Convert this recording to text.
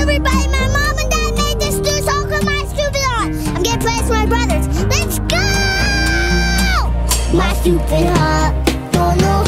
everybody, my mom and dad made this stew, so I'll put my stupid on. I'm gonna play with my brothers. Let's go! My stupid heart, don't know